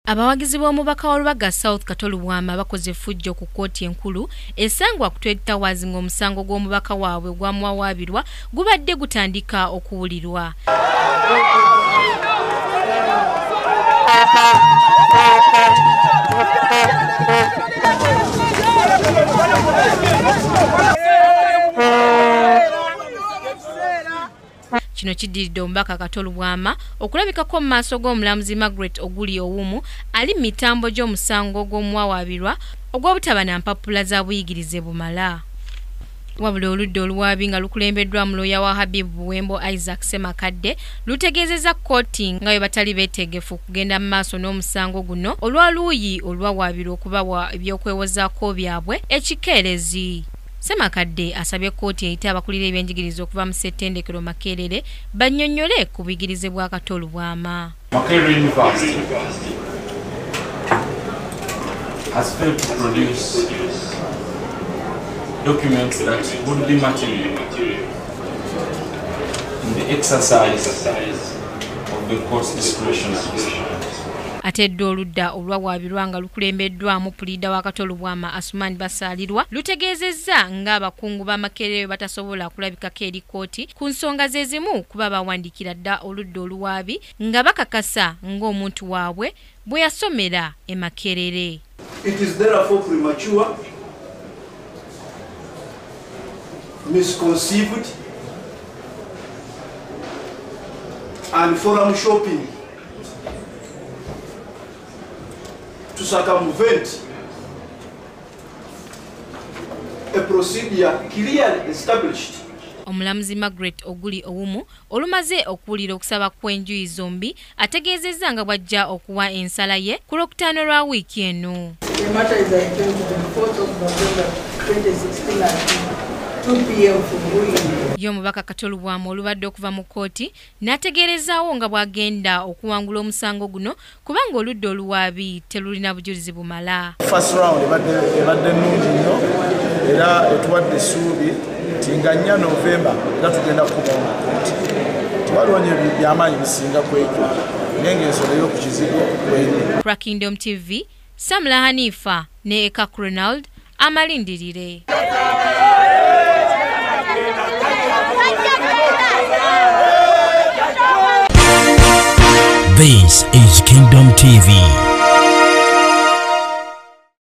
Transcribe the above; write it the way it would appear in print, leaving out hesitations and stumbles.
Abawagizi b'omubaka wa Lubaga South Katolu Bwama bakoze effujjo ku kkooti enkulu esangwa ku Twin Towers ng'omusango gw'omubaka waabwe gw'amuwawaabirwa gubadde gutandika okuwulirwa. Kino kiddiridde omubaka Katolu Bwama okulabikako mu maaso g'omulamuzi Margaret Oguli Owumu ali mu mitambo gy'omusango gw'omuwawaabirwa ogw'obutaba na mpapula za buyigirize bumala. Wabula oludda oluwaabi nga lukulembeddwa mu looya wa Habib Buwembo Isaac Semakadde lutegeezezza kkooti nga bwe batali beetegefu kugenda mu maaso n'omusango guno olwa luuyi olwawaabirwa okubawa ebyokwewozaako byabwe ekikeerezi. Semakadde asabye kkooti eyite abakulira ebyenjigiriza okuva mu ssettendekero Makerere bannyonnyole ku buyigirize bwa Katolu Bwama. Makerere University has failed to produce documents that would be material in the exercise of the court's discretion. Atedde oludda olwawaabirwa nga lukulembeddwamu puliida wa Katolu Bwama Asumani Basalirwa lutegeezezza ng'abakungu ba Makerere batasobola kulabikako eri kkooti ku nsonga ze zimu kuba bawandiikira dda oludda oluwaabi nga bakakasa ng'omuntu waabwe bwe yasomera e Makerere. It is therefore premature, misconceived and forum shopping to circumvent a procedure clearly established. Omulamuzi Margaret Oguli Owumu olumaze okuwulira okusaba kw'enjuyi zombi ategeezezza nga bw'ajja okuwa ensala ye ku Lwokutaano lwa wiiki eno. The matter is adjourned to the 4th of November 2016 at 2 p.m. for Buyi. Y'omubaka Katolu Bwama olubadde okuva mu kkooti n'ategeerezaawo nga bw'agenda okuwangula omusango guno kubanga oludda oluwaabi terulina bujulizi bumala. First round ebadde nnungi nnyo era etuwadde essuubi nti nga 4 Novemba era tugenda kukomawo mu kkooti. Tewaliwo by'amaanyi bisinga ku ekyo naye ng'ensonga y'oku kizibu kweri. Pra Kingdom TV, Samla Hanifa ne Eka Ronald amalindirire. This is Kingdom TV.